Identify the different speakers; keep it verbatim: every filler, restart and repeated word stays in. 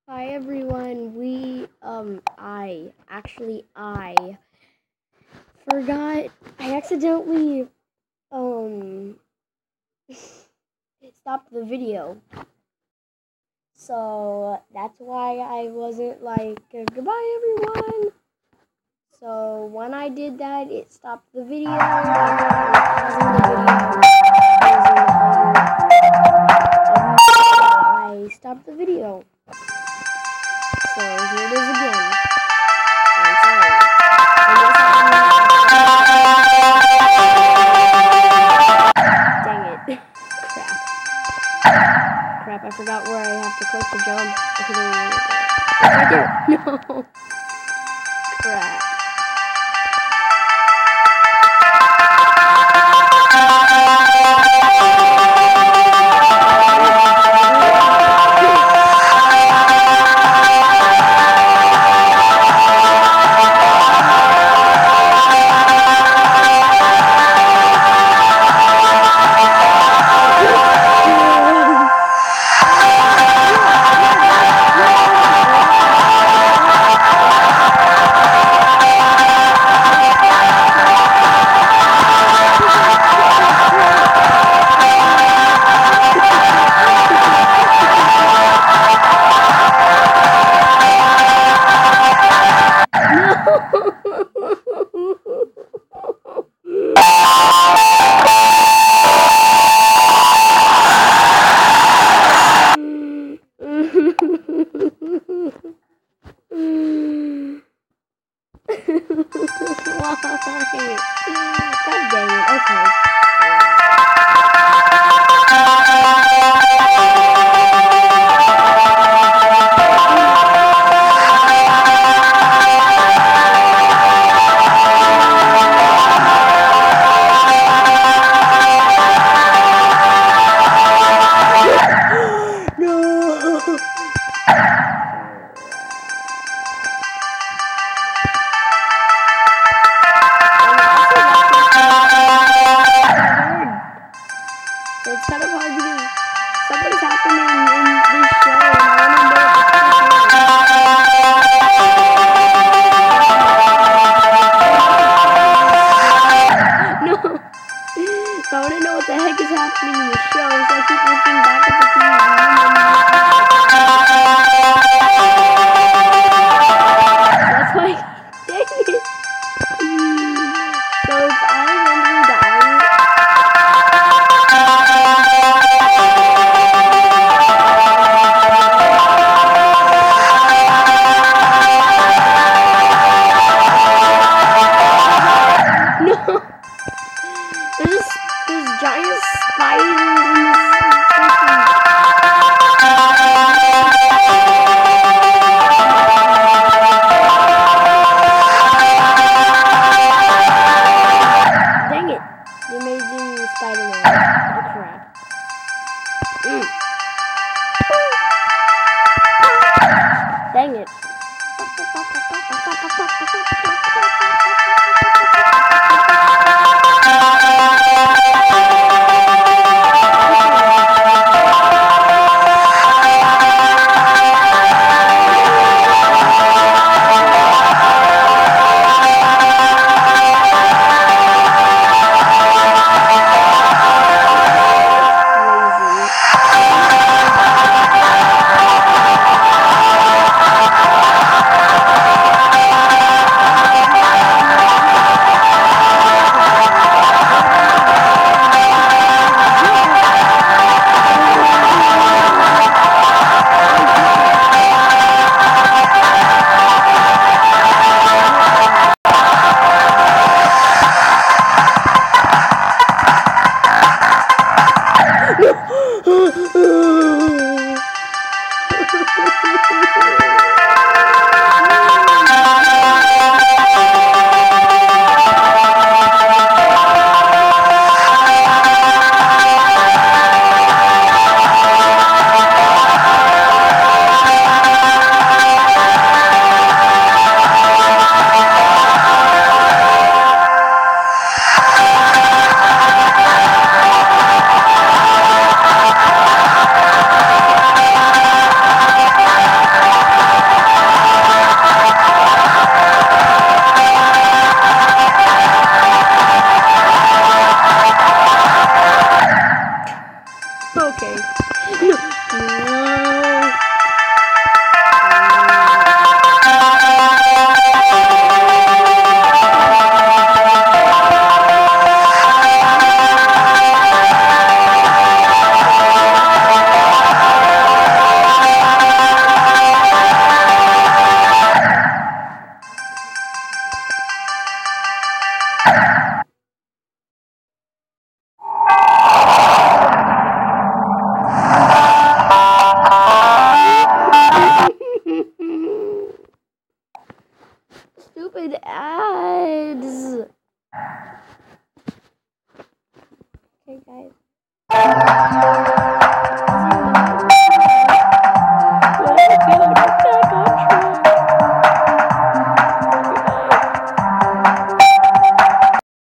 Speaker 1: Hi everyone, we, um, I, actually I, forgot, I accidentally, um, stopped the video. So, that's why I wasn't like, uh, goodbye everyone. So, when I did that, it stopped the video, and then I was pausing the video, I stopped the video. So, here it is again. I'm sorry. I guess I'm Dang it. Crap. Crap, I forgot where I have to click to jump. Okay, there we go. It's right there. No. Crap. Why? God dang it, okay. No! So it's kind of hard because something's happening in this show and I want to know what the heck is happening. No! So I want to know what the heck is happening in the show, so I keep looking back at the T V and that's why, dang it! So if I randomly die, no! There's, there's giant spiders in this freaking... Dang it! The Amazing Spider-Man. Oh crap. Mm. Dang it. No!